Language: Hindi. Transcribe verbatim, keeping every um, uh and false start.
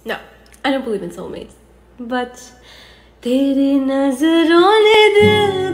No, I don't believe in soulmates. But तेरी नजरों ने दिल